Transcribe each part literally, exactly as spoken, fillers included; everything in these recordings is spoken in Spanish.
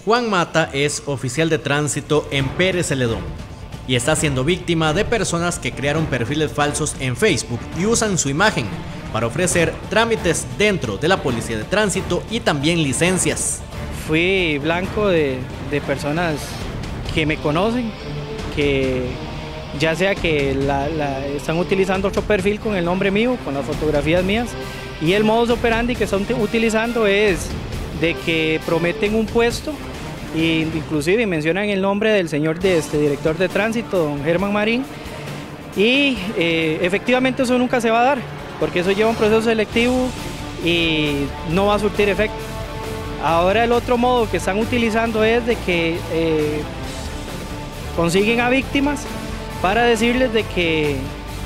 Juan Mata es oficial de tránsito en Pérez Celedón y está siendo víctima de personas que crearon perfiles falsos en Facebook y usan su imagen para ofrecer trámites dentro de la policía de tránsito y también licencias. Fui blanco de, de personas que me conocen, que ya sea que la, la, están utilizando otro perfil con el nombre mío, con las fotografías mías, y el modus operandi que están utilizando es de que prometen un puesto e inclusive mencionan el nombre del señor de este director de tránsito, don Germán Marín, y eh, efectivamente eso nunca se va a dar, porque eso lleva un proceso selectivo y no va a surtir efecto. Ahora el otro modo que están utilizando es de que eh, consiguen a víctimas para decirles de que,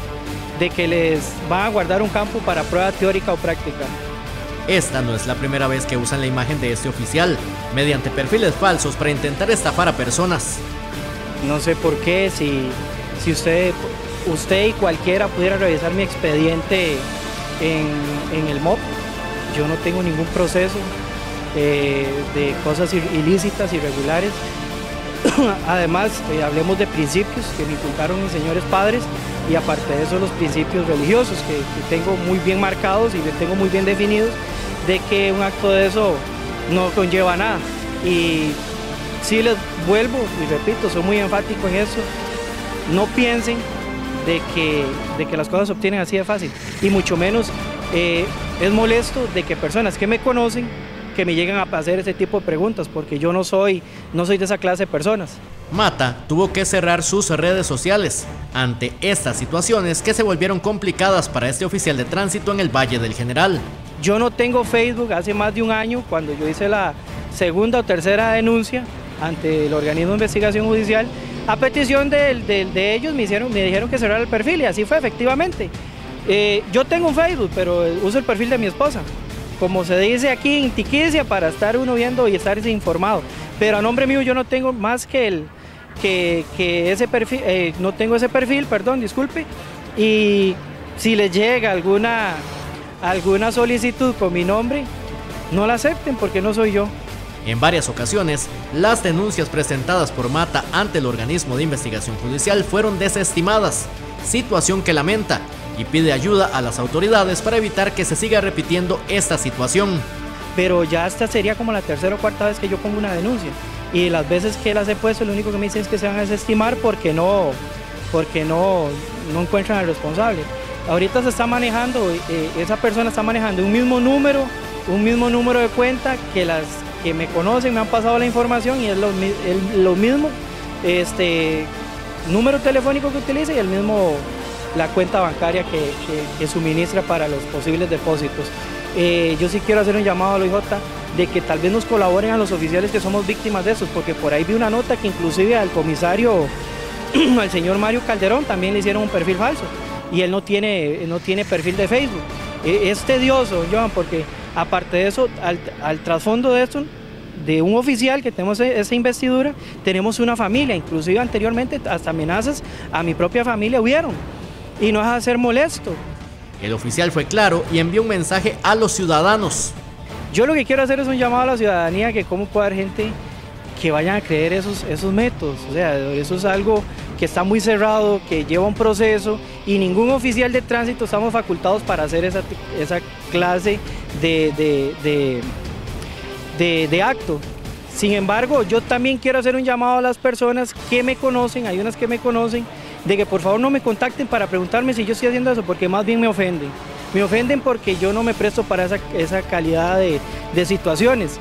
de que les van a guardar un campo para prueba teórica o práctica. Esta no es la primera vez que usan la imagen de este oficial, mediante perfiles falsos para intentar estafar a personas. No sé por qué, si, si usted, usted y cualquiera pudiera revisar mi expediente en, en el M O P, yo no tengo ningún proceso eh, de cosas ilícitas, irregulares. Además, eh, hablemos de principios que me inculcaron mis señores padres, y aparte de eso los principios religiosos que, que tengo muy bien marcados y que tengo muy bien definidos, de que un acto de eso no conlleva nada. Y sí les vuelvo y repito, soy muy enfático en eso, no piensen de que, de que las cosas se obtienen así de fácil, y mucho menos eh, es molesto de que personas que me conocen que me llegan a hacer ese tipo de preguntas, porque yo no soy, no soy de esa clase de personas. Mata tuvo que cerrar sus redes sociales ante estas situaciones que se volvieron complicadas para este oficial de tránsito en el Valle del General. Yo no tengo Facebook hace más de un año, cuando yo hice la segunda o tercera denuncia ante el organismo de investigación judicial, a petición de, de, de ellos me, hicieron, me dijeron que cerrara el perfil, y así fue efectivamente. Eh, yo tengo un Facebook, pero uso el perfil de mi esposa, como se dice aquí en Tiquicia, para estar uno viendo y estarse informado. Pero a nombre mío yo no tengo más que el que, que ese perfil, eh, no tengo ese perfil, perdón, disculpe. Y si les llega alguna, alguna solicitud con mi nombre, no la acepten, porque no soy yo. En varias ocasiones, las denuncias presentadas por Mata ante el organismo de investigación judicial fueron desestimadas, situación que lamenta y pide ayuda a las autoridades para evitar que se siga repitiendo esta situación. Pero ya esta sería como la tercera o cuarta vez que yo pongo una denuncia, y las veces que las he puesto, lo único que me dicen es que se van a desestimar porque no, porque no, no encuentran al responsable. Ahorita se está manejando, eh, esa persona está manejando un mismo número, un mismo número de cuenta que las que me conocen me han pasado la información, y es lo, el, lo mismo este, número telefónico que utiliza y el mismo la cuenta bancaria que, que, que suministra para los posibles depósitos. Eh, yo sí quiero hacer un llamado a la I J de que tal vez nos colaboren a los oficiales que somos víctimas de esos, porque por ahí vi una nota que inclusive al comisario, al señor Mario Calderón, también le hicieron un perfil falso, y él no tiene, no tiene perfil de Facebook. Eh, es tedioso, Johan, porque aparte de eso, al, al trasfondo de esto, de un oficial que tenemos esa investidura, tenemos una familia, inclusive anteriormente hasta amenazas a mi propia familia hubieron. Y no deja de ser molesto. El oficial fue claro y envió un mensaje a los ciudadanos. Yo lo que quiero hacer es un llamado a la ciudadanía, que cómo puede haber gente que vayan a creer esos, esos métodos. O sea, eso es algo que está muy cerrado, que lleva un proceso, y ningún oficial de tránsito estamos facultados para hacer esa, esa clase de, de, de, de, de acto. Sin embargo, yo también quiero hacer un llamado a las personas que me conocen, hay unas que me conocen, de que por favor no me contacten para preguntarme si yo estoy haciendo eso, porque más bien me ofenden. Me ofenden porque yo no me presto para esa, esa calidad de, de situaciones.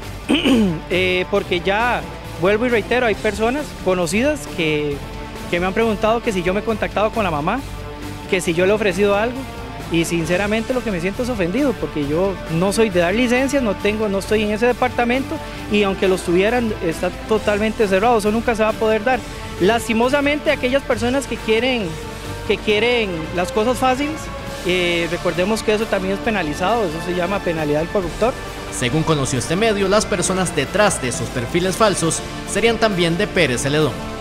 eh, porque ya, vuelvo y reitero, hay personas conocidas que, que me han preguntado que si yo me he contactado con la mamá, que si yo le he ofrecido algo, y sinceramente lo que me siento es ofendido, porque yo no soy de dar licencias, no tengo, no estoy en ese departamento, y aunque los tuvieran, está totalmente cerrado, eso nunca se va a poder dar. Lastimosamente, aquellas personas que quieren, que quieren las cosas fáciles, eh, recordemos que eso también es penalizado, eso se llama penalidad del corruptor. Según conoció este medio, las personas detrás de esos perfiles falsos serían también de Pérez Celedón.